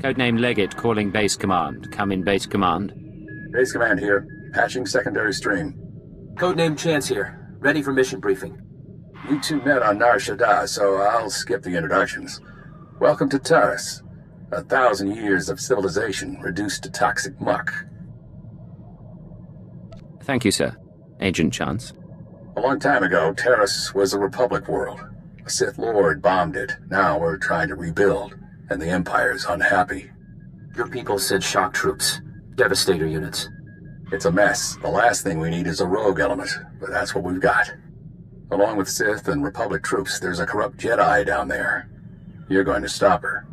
Codename Leggett calling base command. Come in, base command. Base command here. Patching secondary stream. Codename Chance here. Ready for mission briefing. You two met on Nar Shaddaa, so I'll skip the introductions. Welcome to Taris. 1,000 years of civilization reduced to toxic muck. Thank you, sir. Agent Chance. A long time ago, Taris was a Republic world. A Sith Lord bombed it. Now we're trying to rebuild, and the Empire's unhappy. Your people said shock troops. Devastator units. It's a mess. The last thing we need is a rogue element, but that's what we've got. Along with Sith and Republic troops, there's a corrupt Jedi down there. You're going to stop her.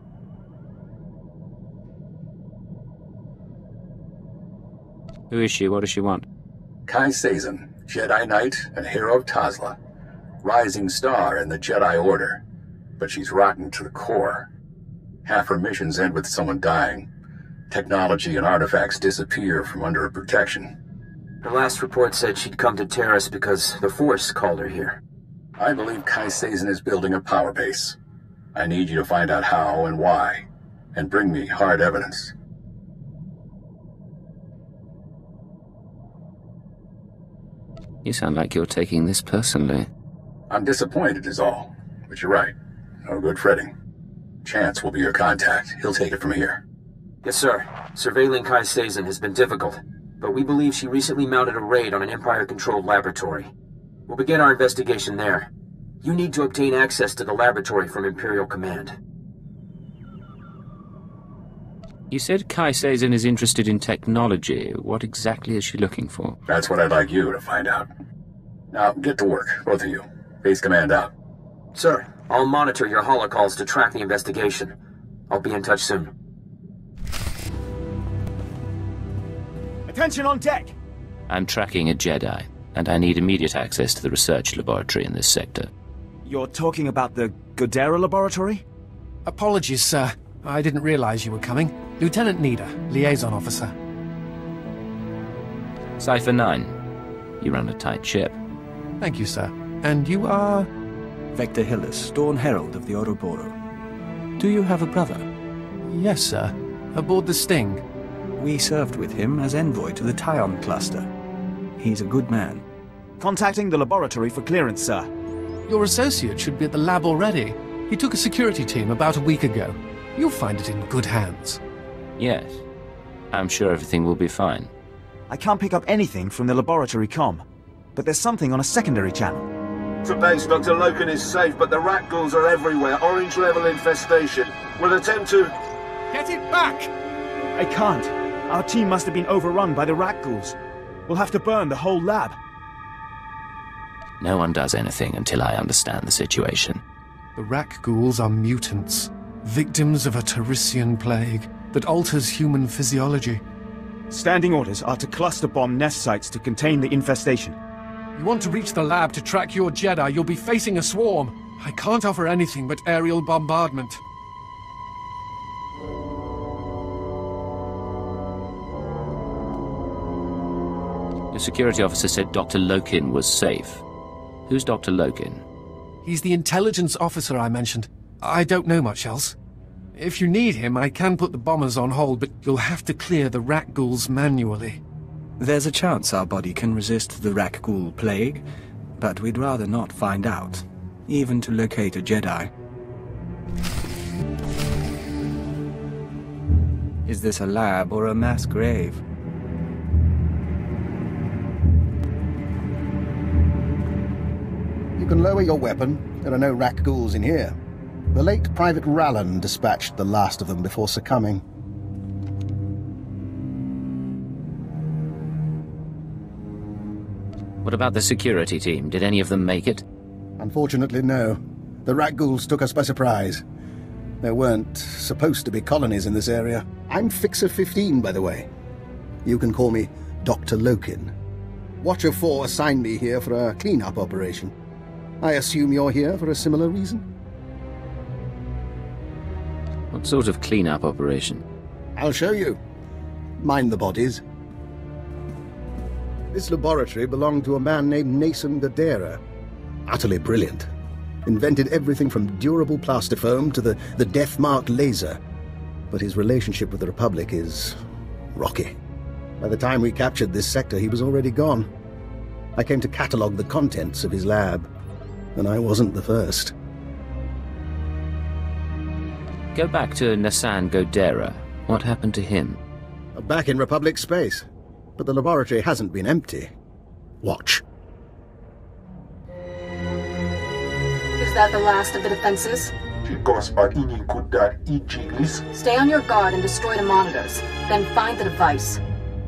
Who is she? What does she want? Kai Sazin, Jedi Knight and hero of Tazla. Rising star in the Jedi Order. But she's rotten to the core. Half her missions end with someone dying. Technology and artifacts disappear from under her protection. Her last report said she'd come to Taris because the Force called her here. I believe Kai Sazin is building a power base. I need you to find out how and why, and bring me hard evidence. You sound like you're taking this personally. I'm disappointed is all, but you're right. No good fretting. Chance will be your contact. He'll take it from here. Yes, sir. Surveilling Kai Sazin has been difficult, but we believe she recently mounted a raid on an Empire-controlled laboratory. We'll begin our investigation there. You need to obtain access to the laboratory from Imperial Command. You said Kai Sazin is interested in technology. What exactly is she looking for? That's what I'd like you to find out. Now, get to work, both of you. Base command out. Sir, I'll monitor your holocalls to track the investigation. I'll be in touch soon. Attention on deck! I'm tracking a Jedi, and I need immediate access to the research laboratory in this sector. You're talking about the Godera laboratory? Apologies, sir. I didn't realize you were coming. Lieutenant Nida, liaison officer. Cypher 9. You run a tight ship. Thank you, sir. And you are? Vector Hillis, Dawn Herald of the Ouroboros. Do you have a brother? Yes, sir. Aboard the Sting. We served with him as envoy to the Tyon cluster. He's a good man. Contacting the laboratory for clearance, sir. Your associate should be at the lab already. He took a security team about a week ago. You'll find it in good hands. Yes. I'm sure everything will be fine. I can't pick up anything from the laboratory comm, but there's something on a secondary channel. To base, Dr. Loken is safe, but the rat ghouls are everywhere. Orange level infestation. We'll attempt to... Get it back! I can't. Our team must have been overrun by the rat ghouls. We'll have to burn the whole lab. No one does anything until I understand the situation. The Rak ghouls are mutants, victims of a Tarisian plague that alters human physiology. Standing orders are to cluster bomb nest sites to contain the infestation. You want to reach the lab to track your Jedi, you'll be facing a swarm. I can't offer anything but aerial bombardment. The security officer said Dr. Loken was safe. Who's Dr. Loken? He's the intelligence officer I mentioned. I don't know much else. If you need him, I can put the bombers on hold, but you'll have to clear the rat ghouls manually. There's a chance our body can resist the rat ghoul plague, but we'd rather not find out, even to locate a Jedi. Is this a lab or a mass grave? You can lower your weapon. There are no rat ghouls in here. The late Private Rallan dispatched the last of them before succumbing. What about the security team? Did any of them make it? Unfortunately, no. The rat ghouls took us by surprise. There weren't supposed to be colonies in this area. I'm Fixer 15, by the way. You can call me Dr. Loken. Watcher 4 assigned me here for a clean-up operation. I assume you're here for a similar reason? What sort of clean-up operation? I'll show you. Mind the bodies. This laboratory belonged to a man named Nason Godera. Utterly brilliant. Invented everything from durable plastifoam to the death-marked laser. but his relationship with the Republic is rocky. By the time we captured this sector, he was already gone. I came to catalogue the contents of his lab, and I wasn't the first. Go back to Nassan Godera. What happened to him? Back in Republic space, but the laboratory hasn't been empty. Watch. Is that the last of the defenses? Stay on your guard and destroy the monitors, then find the device.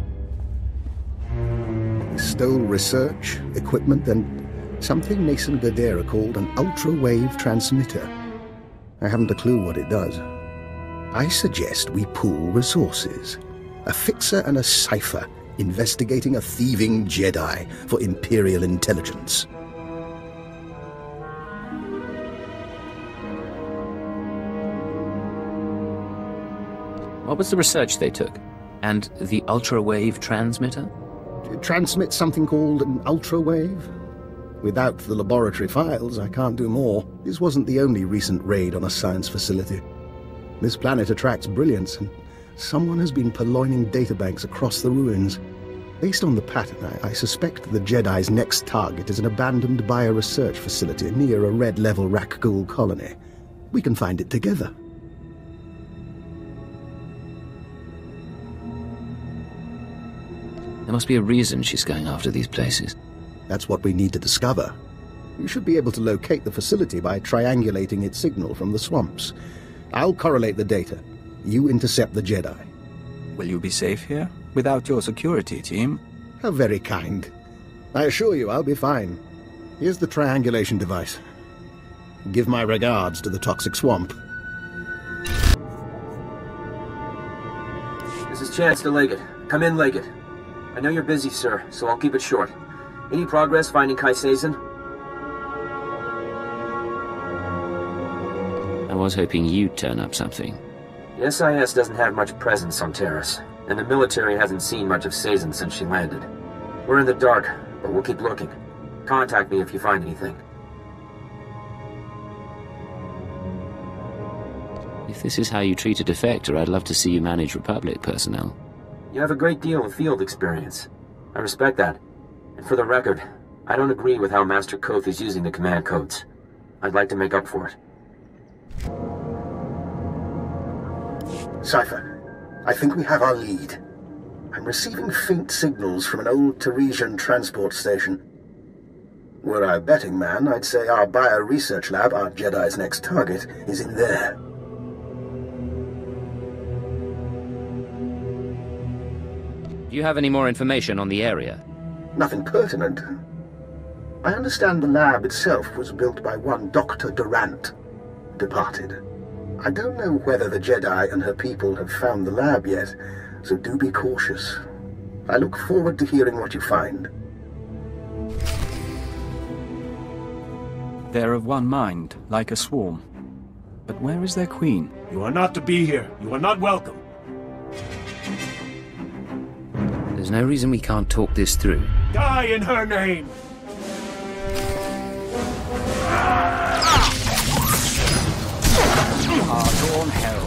He stole research, equipment, and something Nassan Godera called an ultra-wave transmitter. I haven't a clue what it does. I suggest we pool resources. A fixer and a cipher investigating a thieving Jedi for Imperial intelligence. What was the research they took? And the ultra-wave transmitter? It transmits something called an ultra-wave. Without the laboratory files, I can't do more. This wasn't the only recent raid on a science facility. This planet attracts brilliance, and someone has been purloining databanks across the ruins. Based on the pattern, I suspect the Jedi's next target is an abandoned bioresearch facility near a red-level Rakghoul colony. We can find it together. There must be a reason she's going after these places. That's what we need to discover. You should be able to locate the facility by triangulating its signal from the swamps. I'll correlate the data. You intercept the Jedi. Will you be safe here? Without your security team? How very kind. I assure you I'll be fine. Here's the triangulation device. Give my regards to the toxic swamp. This is Chancellor Leggett. Come in, Leggett. I know you're busy, sir, so I'll keep it short. Any progress finding Kai Sazin? I was hoping you'd turn up something. The SIS doesn't have much presence on Taris, and the military hasn't seen much of Sazin since she landed. We're in the dark, but we'll keep looking. Contact me if you find anything. If this is how you treat a defector, I'd love to see you manage Republic personnel. You have a great deal of field experience. I respect that. And for the record, I don't agree with how Master Koth is using the command codes. I'd like to make up for it. Cypher, I think we have our lead. I'm receiving faint signals from an old Teresian transport station. Were I a betting man, I'd say our bio-research lab, our Jedi's next target, is in there. Do you have any more information on the area? Nothing pertinent. I understand the lab itself was built by one Dr. Durant, departed. I don't know whether the Jedi and her people have found the lab yet, so do be cautious. I look forward to hearing what you find. They're of one mind, like a swarm. But where is their queen? You are not to be here. You are not welcome. There's no reason we can't talk this through. Die in her name! Hard-drawn hell.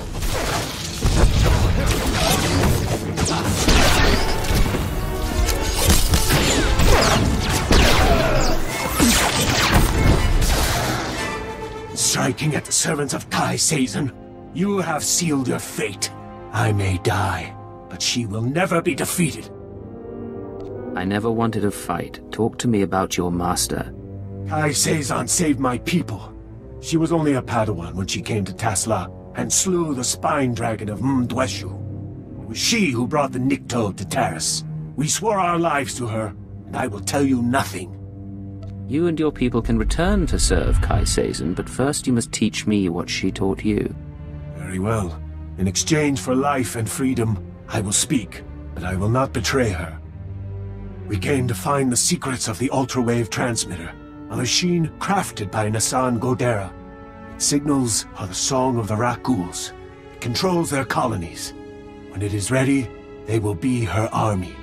Striking at the servants of Kai Sazin, you have sealed your fate. I may die, but she will never be defeated. I never wanted a fight. Talk to me about your master. Kai Sazin saved my people. She was only a Padawan when she came to Tasla and slew the spine dragon of Mdweshu. It was she who brought the Nikto to Taris. We swore our lives to her, and I will tell you nothing. You and your people can return to serve Kai Sazin, but first you must teach me what she taught you. Very well. In exchange for life and freedom, I will speak, but I will not betray her. We came to find the secrets of the ultra-wave transmitter, a machine crafted by Nassan Godera. Its signals are the song of the Rakghouls. It controls their colonies. When it is ready, they will be her army.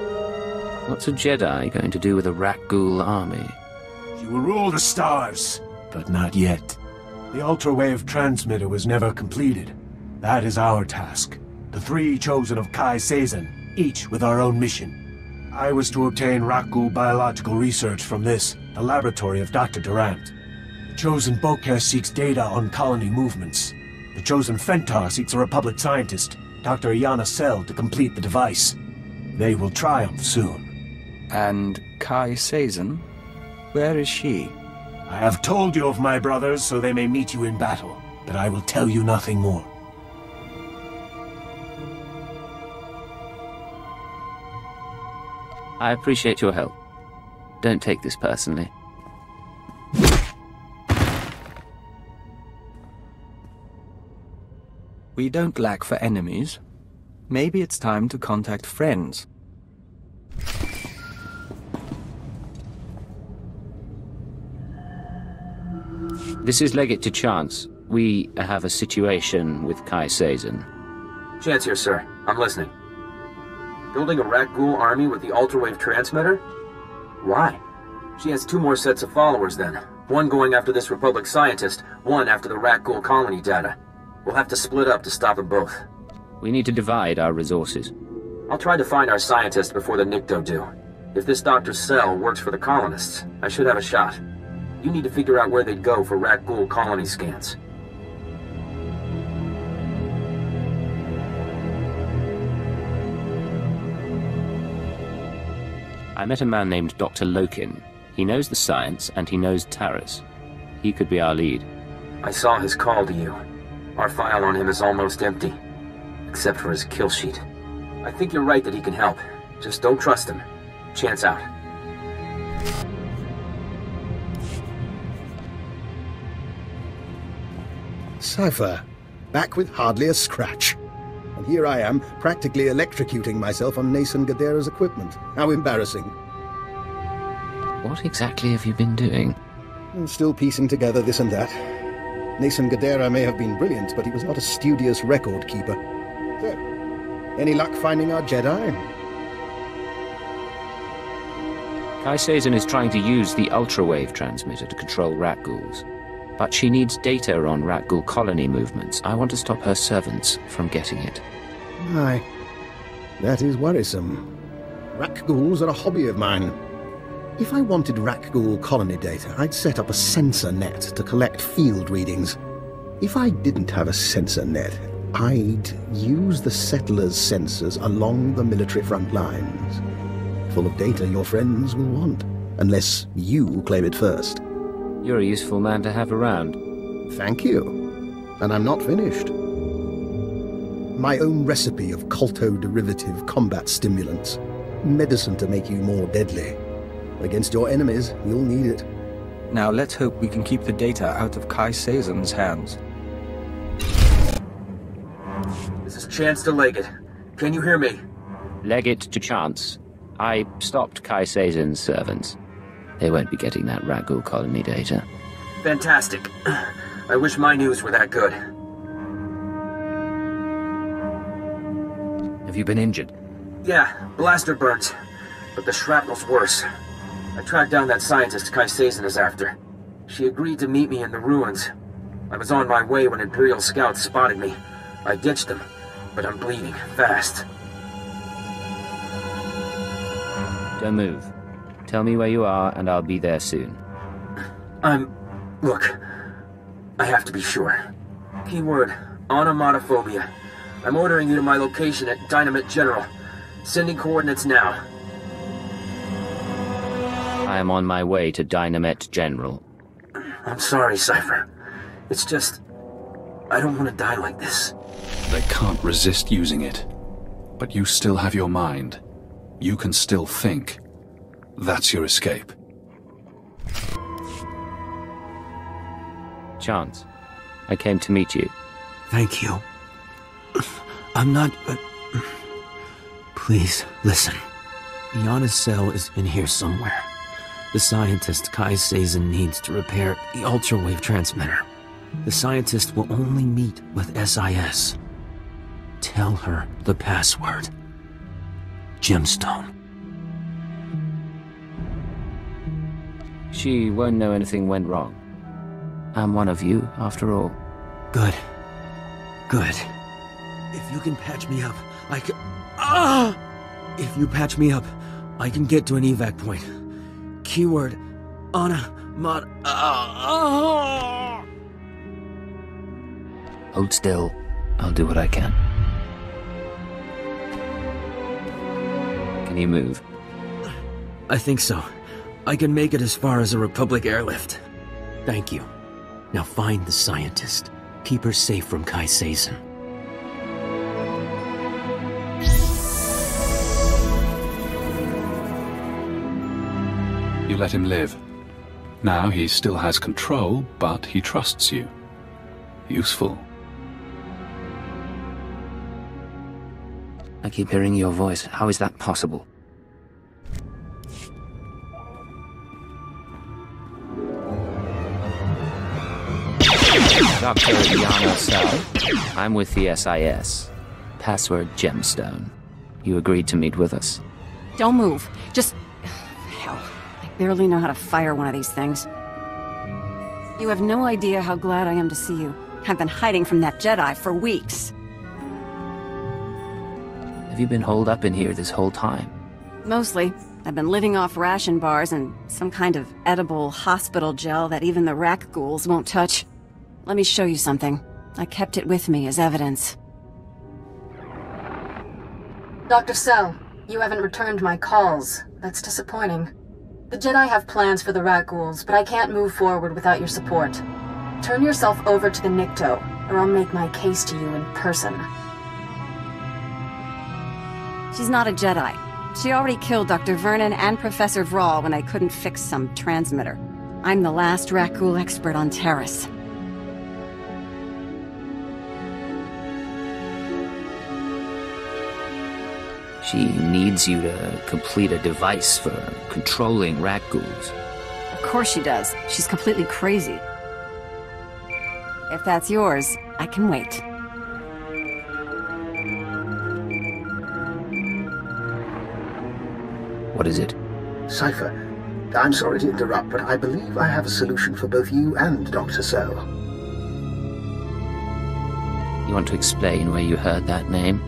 What's a Jedi going to do with a Rakghoul army? She will rule the stars. but not yet. The ultrawave transmitter was never completed. That is our task. The 3 chosen of Kai Sazin, each with our own mission. I was to obtain Rakghoul biological research from this, the laboratory of Dr. Durant. The chosen Bokeh seeks data on colony movements. The chosen Fentar seeks a Republic scientist, Dr. Iana Sel, to complete the device. They will triumph soon. And Kai Sazin? Where is she? I have told you of my brothers so they may meet you in battle, but I will tell you nothing more. I appreciate your help. Don't take this personally. We don't lack for enemies. Maybe it's time to contact friends. This is Legate to Chance. We have a situation with Kai Sazin. Chance here, sir. I'm listening. Building a Rakghoul army with the ultrawave transmitter? Why? She has 2 more sets of followers then. One going after this Republic scientist, one after the Rakghoul colony data. We'll have to split up to stop them both. We need to divide our resources. I'll try to find our scientist before the Nikto do. If this Dr. Sel works for the colonists, I should have a shot. You need to figure out where they'd go for Rakghoul colony scans. I met a man named Dr. Lokin. He knows the science, and he knows Taris. He could be our lead. I saw his call to you. Our file on him is almost empty, except for his kill sheet. I think you're right that he can help. Just don't trust him. Chance out. Cypher, back with hardly a scratch. And here I am, practically electrocuting myself on Nason Gadera's equipment. How embarrassing. What exactly have you been doing? I'm still piecing together this and that. Nason Gadera may have been brilliant, but he was not a studious record keeper. So, any luck finding our Jedi? Kai Sazin is trying to use the ultrawave transmitter to control Rakghouls. But she needs data on Rakghoul colony movements. I want to stop her servants from getting it. Aye. That is worrisome. Rakghouls are a hobby of mine. If I wanted Rakghoul colony data, I'd set up a sensor net to collect field readings. If I didn't have a sensor net, I'd use the settlers' sensors along the military front lines. Full of data your friends will want, unless you claim it first. You're a useful man to have around. Thank you. And I'm not finished. My own recipe of colto-derivative combat stimulants. Medicine to make you more deadly. Against your enemies, you'll need it. Now let's hope we can keep the data out of Kai Sazin's hands. This is Chance to Legate. Can you hear me? Legate to Chance. I stopped Kai Sazin's servants. They won't be getting that Rakghoul colony data. Fantastic. I wish my news were that good. Have you been injured? Yeah, blaster burns. But the shrapnel's worse. I tracked down that scientist Kai Sazin is after. She agreed to meet me in the ruins. I was on my way when Imperial scouts spotted me. I ditched them, but I'm bleeding fast. Don't move. Tell me where you are, and I'll be there soon. Look, I have to be sure. Keyword, onomatophobia. I'm ordering you to my location at Dynamite General. Sending coordinates now. I am on my way to Dynamite General. I'm sorry, Cypher. It's just... I don't want to die like this. They can't resist using it. But you still have your mind. You can still think. That's your escape. Chance, I came to meet you. Thank you. I'm not... Please, listen. Iana's cell is in here somewhere. The scientist Kai Sazin needs to repair the ultrawave transmitter. The scientist will only meet with SIS. Tell her the password. Gemstone. She won't know anything went wrong. I'm one of you, after all. Good. Good. If you can patch me up, I can... Ah! If you patch me up, I can get to an evac point. Keyword, Anna, Mod... Hold still. I'll do what I can. Can you move? I think so. I can make it as far as a Republic airlift. Thank you. Now find the scientist. Keep her safe from Kai Sazin. You let him live. Now he still has control, but he trusts you. Useful. I keep hearing your voice. How is that possible? Dr. Yana Sal. I'm with the SIS. Password Gemstone. You agreed to meet with us. Don't move. Just... Hell, I barely know how to fire one of these things. You have no idea how glad I am to see you. I've been hiding from that Jedi for weeks. Have you been holed up in here this whole time? Mostly. I've been living off ration bars and some kind of edible hospital gel that even the rack ghouls won't touch. Let me show you something. I kept it with me as evidence. Dr. Sell, you haven't returned my calls. That's disappointing. The Jedi have plans for the rat ghouls, but I can't move forward without your support. Turn yourself over to the Nikto, or I'll make my case to you in person. She's not a Jedi. She already killed Dr. Vernon and Professor Vral when I couldn't fix some transmitter. I'm the last rat ghoul expert on Terrace. She needs you to complete a device for controlling rat ghouls. Of course she does. She's completely crazy. If that's yours, I can wait. What is it? Cypher, I'm sorry to interrupt, but I believe I have a solution for both you and Dr. Sell. You want to explain where you heard that name?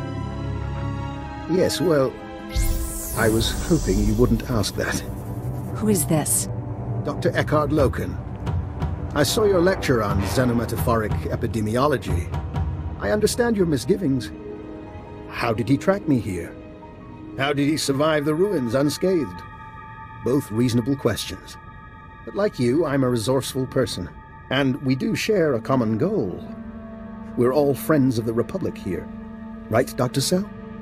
Yes, well, I was hoping you wouldn't ask that. Who is this? Dr. Eckhard Loken. I saw your lecture on xenometaphoric epidemiology. I understand your misgivings. How did he track me here? How did he survive the ruins unscathed? Both reasonable questions. But like you, I'm a resourceful person. And we do share a common goal. We're all friends of the Republic here. Right, Dr. Sell?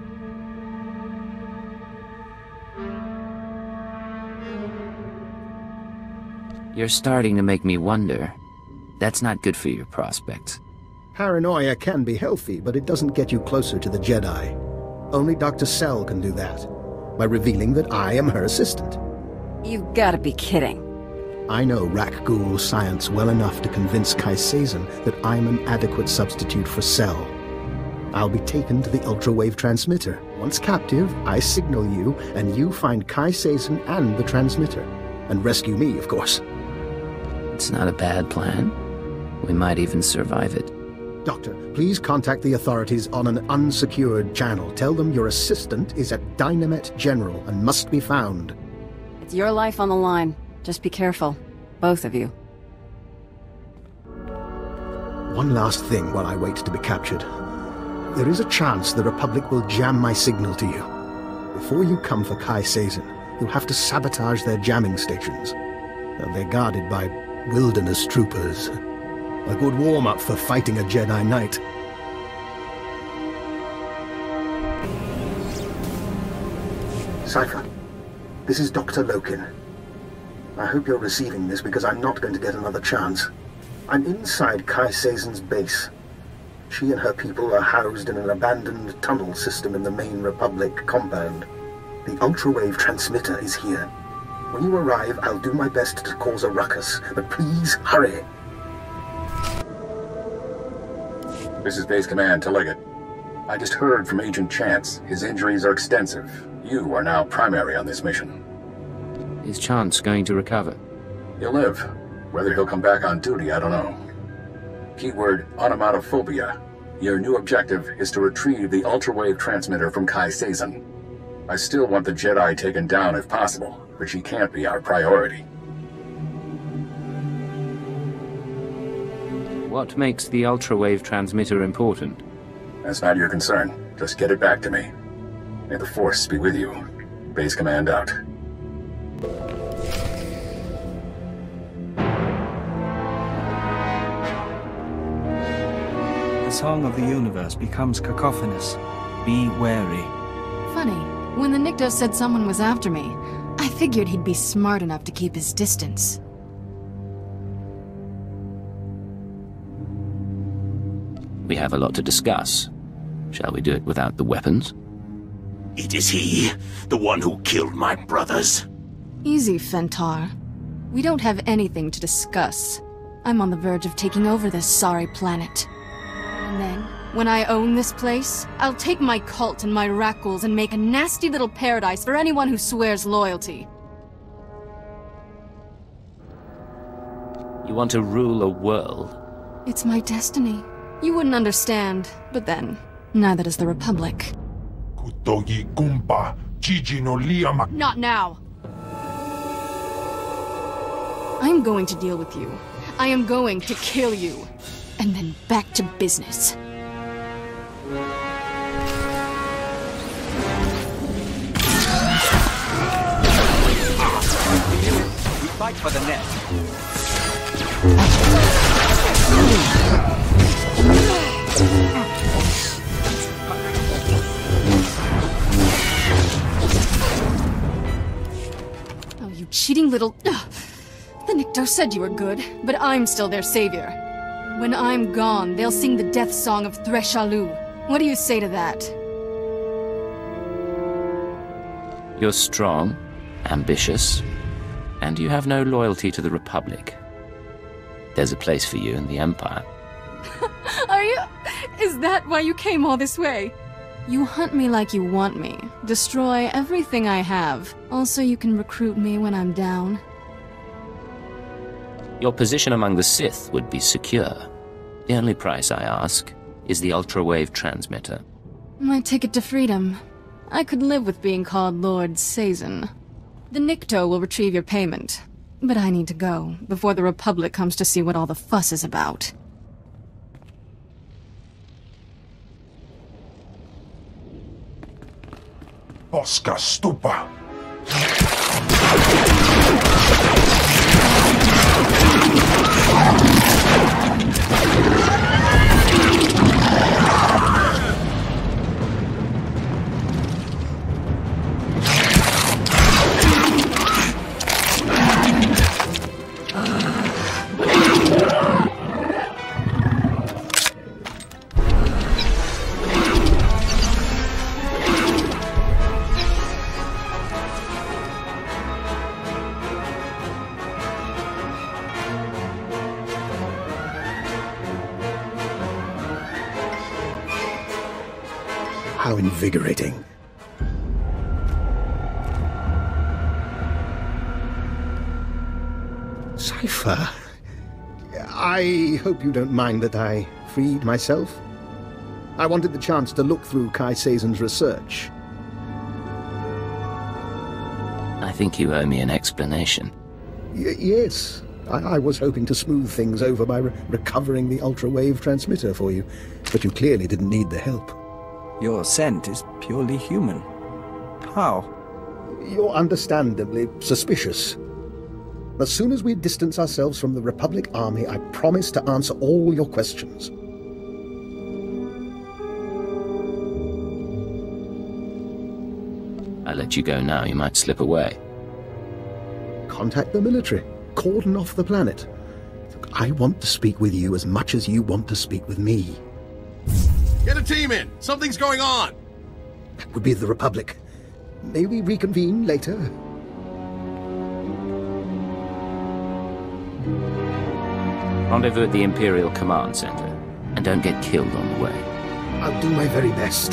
You're starting to make me wonder. That's not good for your prospects. Paranoia can be healthy, but it doesn't get you closer to the Jedi. Only Dr. Sell can do that, by revealing that I am her assistant. You've gotta be kidding. I know Rak Ghul science well enough to convince Kai Sazin that I'm an adequate substitute for Sell. I'll be taken to the ultrawave transmitter. Once captive, I signal you, and you find Kai Sazin and the transmitter. And rescue me, of course. It's not a bad plan. We might even survive it. Doctor, please contact the authorities on an unsecured channel. Tell them your assistant is at Dynamet General and must be found. It's your life on the line. Just be careful. Both of you. One last thing while I wait to be captured. There is a chance the Republic will jam my signal to you. Before you come for Kai Sazin, you'll have to sabotage their jamming stations. They're guarded by wilderness troopers. A good warm-up for fighting a Jedi Knight. Cypher, this is Dr. Loken. I hope you're receiving this because I'm not going to get another chance. I'm inside Kai Sazin's base. She and her people are housed in an abandoned tunnel system in the main Republic compound. The ultrawave transmitter is here. When you arrive, I'll do my best to cause a ruckus, but please hurry. This is Base Command to Leggett. I just heard from Agent Chance. His injuries are extensive. You are now primary on this mission. Is Chance going to recover? He'll live. Whether he'll come back on duty, I don't know. Keyword onomatophobia. Your new objective is to retrieve the ultrawave transmitter from Kai Sazin. I still want the Jedi taken down if possible, but she can't be our priority. What makes the ultrawave transmitter important? That's not your concern. Just get it back to me. May the Force be with you. Base Command out. The song of the universe becomes cacophonous. Be wary. Funny, when the Nikto said someone was after me, I figured he'd be smart enough to keep his distance. We have a lot to discuss. Shall we do it without the weapons? It is he, the one who killed my brothers. Easy, Fentar. We don't have anything to discuss. I'm on the verge of taking over this sorry planet. And then, when I own this place, I'll take my cult and my Rakghouls and make a nasty little paradise for anyone who swears loyalty. You want to rule a world? It's my destiny. You wouldn't understand, but then, neither does the Republic. Not now! I'm going to deal with you. I am going to kill you. And then back to business. We fight for the net. Oh, you cheating little... The Nikto said you were good, but I'm still their savior. When I'm gone, they'll sing the death song of Threshalu. What do you say to that? You're strong, ambitious, and you have no loyalty to the Republic. There's a place for you in the Empire. Are you... Is that why you came all this way? You hunt me like you want me. Destroy everything I have. Also, you can recruit me when I'm down. Your position among the Sith would be secure. The only price I ask is the ultrawave transmitter. My ticket to freedom. I could live with being called Lord Sazin. The Nikto will retrieve your payment. But I need to go, before the Republic comes to see what all the fuss is about. Oscar Stupa. How invigorating. Cypher, I hope you don't mind that I freed myself. I wanted the chance to look through Kai Sazin's research. I think you owe me an explanation. Yes. I was hoping to smooth things over by recovering the ultrawave transmitter for you, but you clearly didn't need the help. Your scent is purely human. How? You're understandably suspicious. As soon as we distance ourselves from the Republic Army, I promise to answer all your questions. I let you go now, you might slip away. Contact the military. Cordon off the planet. Look, I want to speak with you as much as you want to speak with me. Get a team in! Something's going on! That would be the Republic. May we reconvene later? Rendezvous at the Imperial Command Center. And don't get killed on the way. I'll do my very best.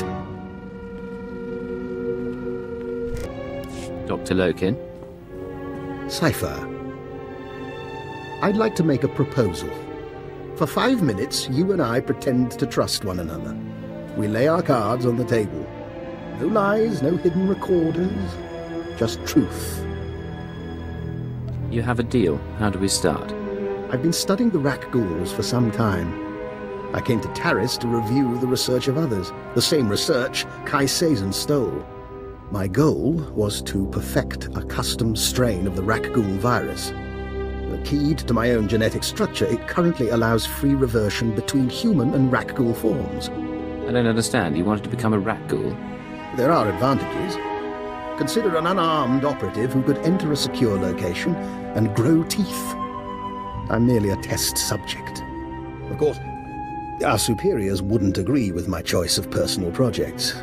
Dr. Lokin? Cypher. I'd like to make a proposal. For 5 minutes, you and I pretend to trust one another. We lay our cards on the table. No lies, no hidden recorders, just truth. You have a deal. How do we start? I've been studying the Rak Ghouls for some time. I came to Taris to review the research of others, the same research Kai Sazin stole. My goal was to perfect a custom strain of the Rak Ghoul virus. Keyed to my own genetic structure, it currently allows free reversion between human and Rak Ghoul forms. I don't understand. You wanted to become a Rak Ghoul? There are advantages. Consider an unarmed operative who could enter a secure location and grow teeth. I'm merely a test subject. Of course, our superiors wouldn't agree with my choice of personal projects.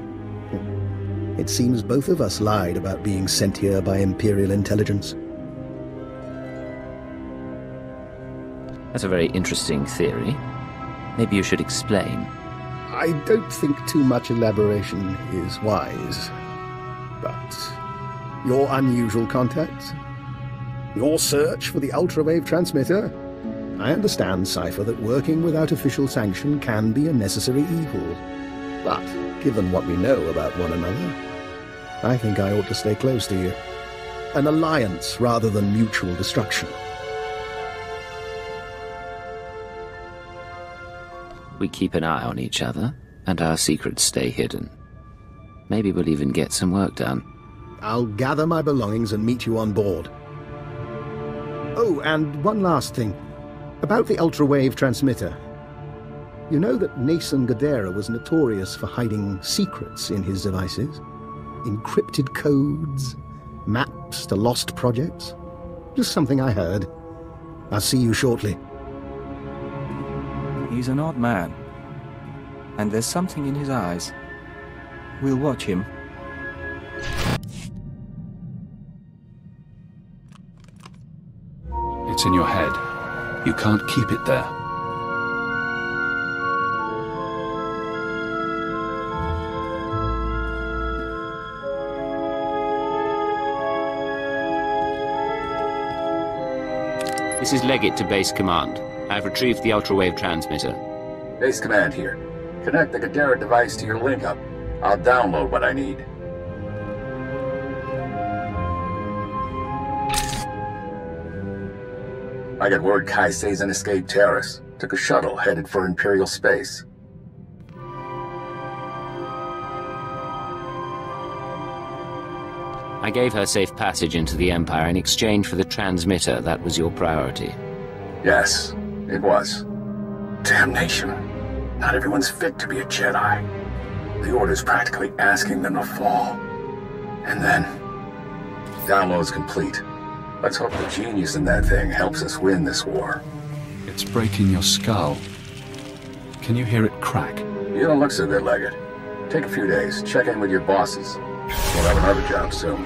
It seems both of us lied about being sent here by Imperial intelligence. That's a very interesting theory. Maybe you should explain. I don't think too much elaboration is wise. But your unusual contacts? Your search for the ultrawave transmitter? I understand, Cypher, that working without official sanction can be a necessary evil. But, given what we know about one another, I think I ought to stay close to you. An alliance rather than mutual destruction. We keep an eye on each other, and our secrets stay hidden. Maybe we'll even get some work done. I'll gather my belongings and meet you on board. Oh, and one last thing. About the ultrawave transmitter. You know that Nason Gadera was notorious for hiding secrets in his devices? Encrypted codes, maps to lost projects? Just something I heard. I'll see you shortly. He's an odd man, and there's something in his eyes. We'll watch him. It's in your head. You can't keep it there. This is Leggett to Base Command. I've retrieved the ultrawave transmitter. Base Command here. Connect the Gadara device to your link-up. I'll download what I need. I got word Kai Sazin escaped Taris. Took a shuttle headed for Imperial space. I gave her safe passage into the Empire in exchange for the transmitter. That was your priority. Yes, it was. Damnation. Not everyone's fit to be a Jedi. The Order's practically asking them to fall. And then... download's complete. Let's hope the genius in that thing helps us win this war. It's breaking your skull. Can you hear it crack? You don't look so good, Leggett. Take a few days, check in with your bosses. We'll have another job soon.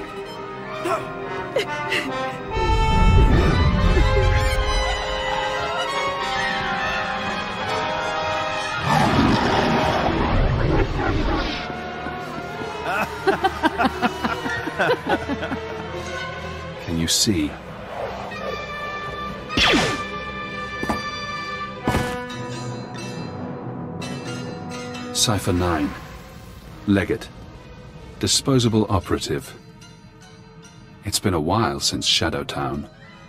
Can you see? Cypher 9. Leggett. Disposable operative. It's been a while since Shadowtown.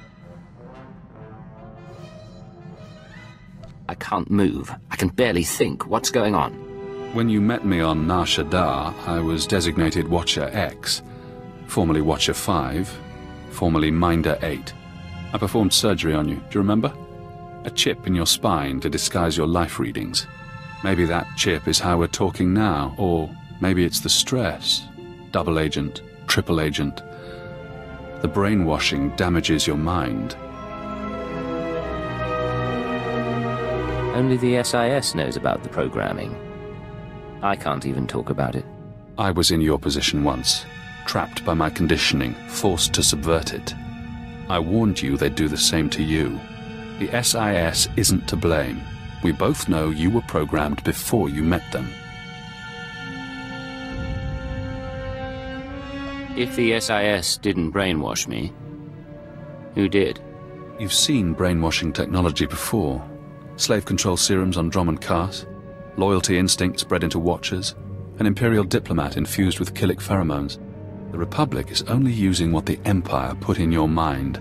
I can't move. I can barely think. What's going on? When you met me on Nar Shaddaa, I was designated Watcher X, formerly Watcher 5, formerly Minder 8. I performed surgery on you, do you remember? A chip in your spine to disguise your life readings. Maybe that chip is how we're talking now, or maybe it's the stress. Double agent, triple agent. The brainwashing damages your mind. Only the SIS knows about the programming. I can't even talk about it. I was in your position once, trapped by my conditioning, forced to subvert it. I warned you they'd do the same to you. The SIS isn't to blame. We both know you were programmed before you met them. If the SIS didn't brainwash me, who did? You've seen brainwashing technology before. Slave control serums on Drummond Cass, loyalty instincts bred into Watchers, an Imperial diplomat infused with Killik pheromones. The Republic is only using what the Empire put in your mind.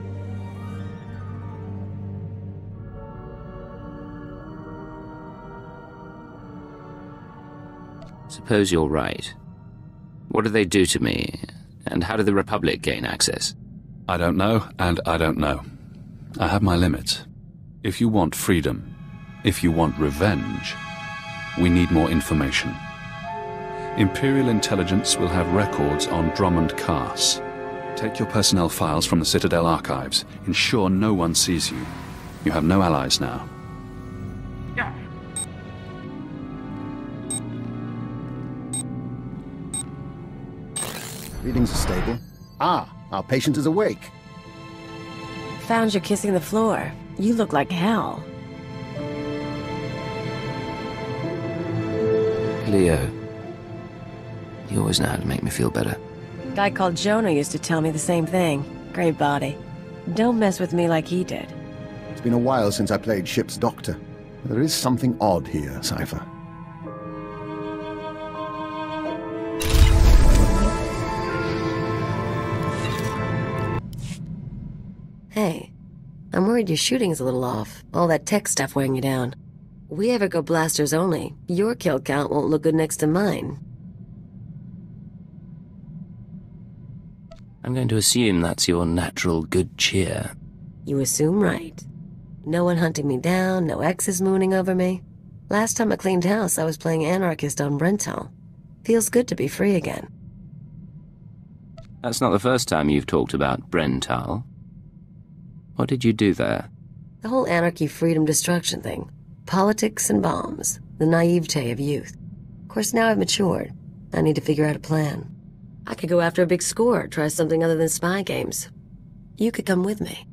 Suppose you're right. What do they do to me, and how did the Republic gain access? I don't know, and I don't know. I have my limits. If you want freedom, if you want revenge, we need more information. Imperial intelligence will have records on Drummond Cass. Take your personnel files from the Citadel archives. Ensure no one sees you. You have no allies now. Readings are stable. Ah, our patient is awake. Found you kissing the floor. You look like hell. Leo, you always know how to make me feel better. Guy called Jonah used to tell me the same thing. Great body. Don't mess with me like he did. It's been a while since I played Ship's Doctor. There is something odd here, Cypher. Hey, I'm worried your shooting's a little off. All that tech stuff weighing you down. We ever go blasters only, your kill count won't look good next to mine. I'm going to assume that's your natural good cheer. You assume right. No one hunting me down, no exes mooning over me. Last time I cleaned house, I was playing Anarchist on Brental. Feels good to be free again. That's not the first time you've talked about Brental. What did you do there? The whole anarchy, freedom, destruction thing. Politics and bombs. The naivete of youth. Of course, now I've matured. I need to figure out a plan. I could go after a big score, try something other than spy games. You could come with me.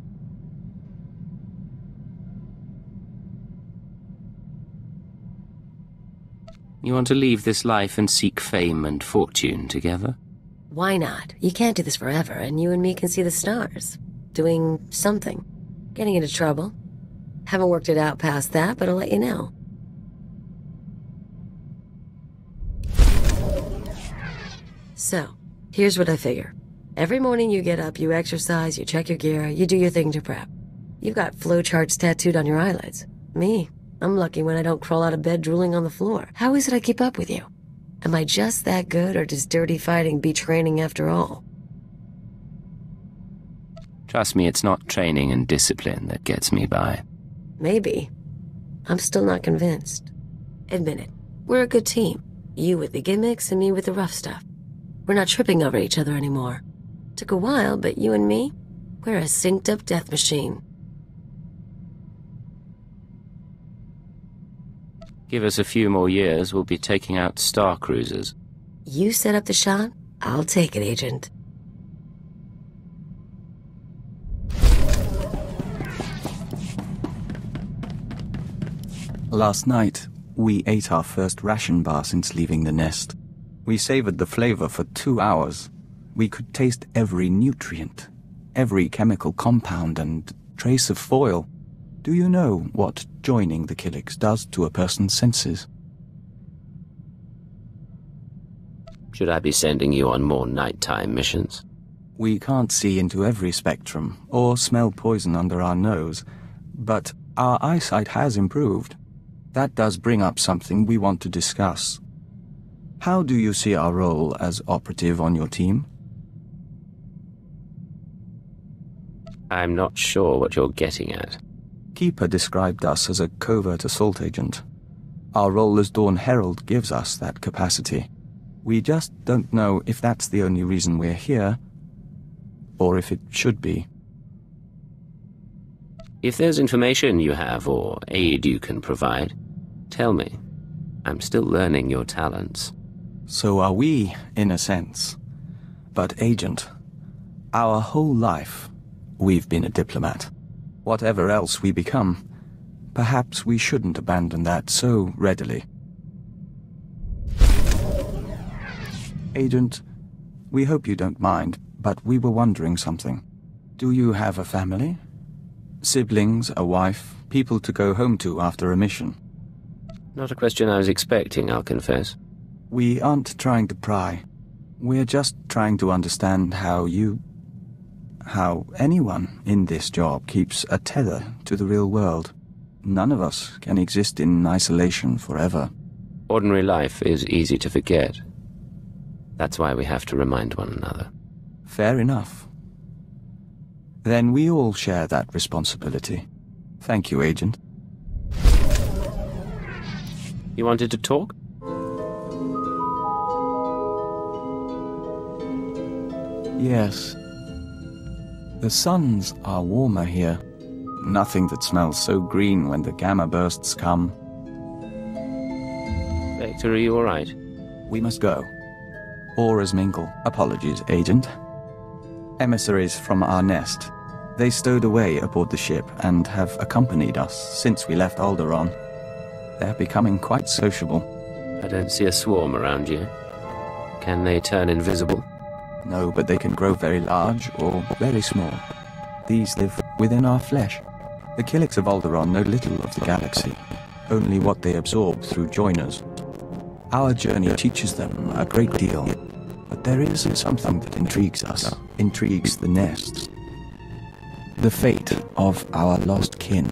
You want to leave this life and seek fame and fortune together? Why not? You can't do this forever, and you and me can see the stars. Doing something. Getting into trouble. Haven't worked it out past that, but I'll let you know. So, here's what I figure. Every morning you get up, you exercise, you check your gear, you do your thing to prep. You've got flowcharts tattooed on your eyelids. Me, I'm lucky when I don't crawl out of bed drooling on the floor. How is it I keep up with you? Am I just that good, or does dirty fighting beat training after all? Trust me, it's not training and discipline that gets me by. Maybe. I'm still not convinced. Admit it. We're a good team. You with the gimmicks and me with the rough stuff. We're not tripping over each other anymore. Took a while, but you and me, we're a synced-up death machine. Give us a few more years, we'll be taking out star cruisers. You set up the shot, I'll take it, Agent. Last night, we ate our first ration bar since leaving the nest. We savored the flavor for 2 hours. We could taste every nutrient, every chemical compound and trace of foil. Do you know what joining the Killiks does to a person's senses? Should I be sending you on more nighttime missions? We can't see into every spectrum or smell poison under our nose, but our eyesight has improved. That does bring up something we want to discuss. How do you see our role as operative on your team? I'm not sure what you're getting at. Keeper described us as a covert assault agent. Our role as Dawn Herald gives us that capacity. We just don't know if that's the only reason we're here, or if it should be. If there's information you have or aid you can provide, tell me. I'm still learning your talents. So are we, in a sense. But, Agent, our whole life, we've been a diplomat. Whatever else we become, perhaps we shouldn't abandon that so readily. Agent, we hope you don't mind, but we were wondering something. Do you have a family? Siblings, a wife, people to go home to after a mission. Not a question I was expecting, I'll confess. We aren't trying to pry. We're just trying to understand how anyone in this job keeps a tether to the real world. None of us can exist in isolation forever. Ordinary life is easy to forget. That's why we have to remind one another. Fair enough. Then we all share that responsibility. Thank you, Agent. You wanted to talk? Yes. The suns are warmer here. Nothing that smells so green when the gamma bursts come. Vector, are you all right? We must go. Auras mingle. Apologies, Agent. Emissaries from our nest. They stowed away aboard the ship and have accompanied us since we left Alderaan. They're becoming quite sociable. I don't see a swarm around you. Can they turn invisible? No, but they can grow very large or very small. These live within our flesh. The Killiks of Alderaan know little of the galaxy, only what they absorb through joiners. Our journey teaches them a great deal, but there is something that intrigues us, intrigues the nest. The fate of our lost kin.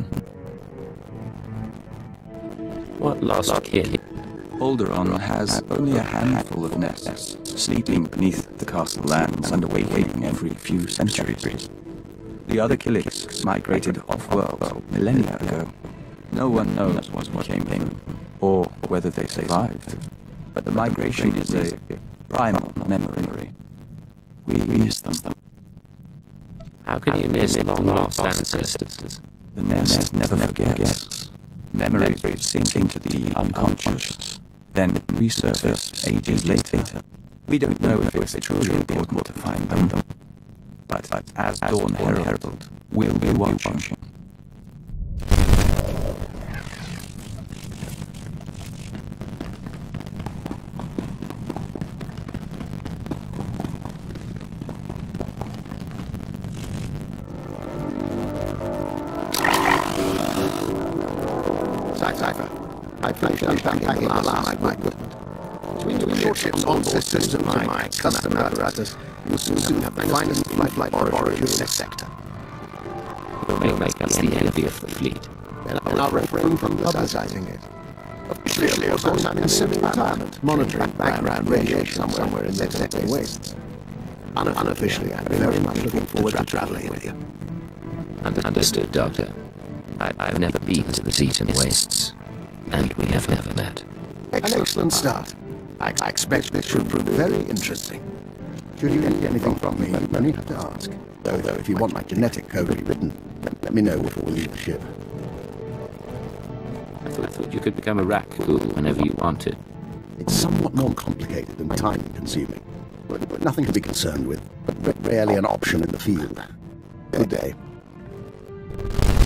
What lost kin? Alderaan has only a handful of nests, sleeping beneath the castle lands and awakening every few centuries. The other Killiks migrated off-world millennia ago. No one knows what became of them, or whether they survived. But the migration is a primal memory. We miss them. How can you miss long-lost ancestors? The nest never forgets. Memories sink into the unconscious, then resurface ages later. We don't know if it's truly important to find them, but as Dawn Herald, we'll be watching. I finished unpacking the last night. Between your short ships, on systems, and my custom apparatus, you'll soon have the finest flight laboratory in this sector. We'll make us the envy of the fleet. And I'll refrain from publicizing it. Officially, of course, I'm in semi-retirement, monitoring background radiation somewhere in the Zetting Wastes. Unofficially, I'm very much looking forward to traveling with you. Understood, Doctor. I've never been to the Zetting Wastes, and we have never met. An excellent start. I expect this should prove very interesting. Should you need anything from me, you need to ask. Though if you want my genetic code rewritten, let me know before we leave the ship. I thought you could become a Rakghoul whenever you wanted. It's somewhat more complicated and time-consuming, but nothing to be concerned with. But rarely an option in the field. Good day.